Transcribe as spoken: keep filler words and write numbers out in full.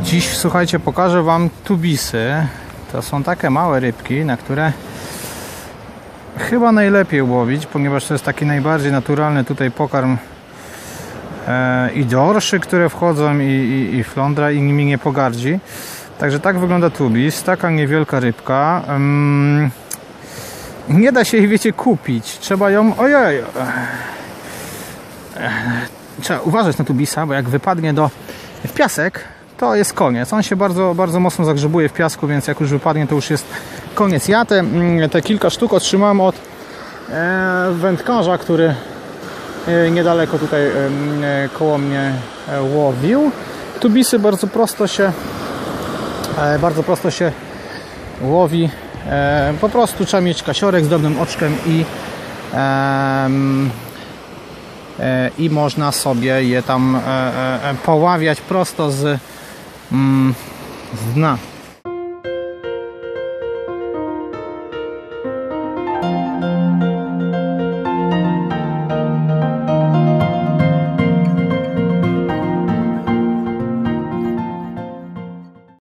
Dziś, słuchajcie, pokażę wam tubisy. To są takie małe rybki, na które chyba najlepiej łowić, ponieważ to jest taki najbardziej naturalny tutaj pokarm e, i dorszy, które wchodzą, i, i, i flądra, i nimi nie pogardzi. Także tak wygląda tubis, taka niewielka rybka. Um, nie da się jej, wiecie, kupić. Trzeba ją... Ojej! Trzeba uważać na tubisa, bo jak wypadnie do, w piasek, to jest koniec. On się bardzo, bardzo mocno zagrzebuje w piasku, więc jak już wypadnie, to już jest koniec. Ja te, te kilka sztuk otrzymałem od e, wędkarza, który e, niedaleko tutaj e, koło mnie e, łowił. Tubisy bardzo prosto się e, bardzo prosto się łowi. E, po prostu trzeba mieć kasiorek z dobrym oczkiem i e, i można sobie je tam poławiać prosto z, z dna.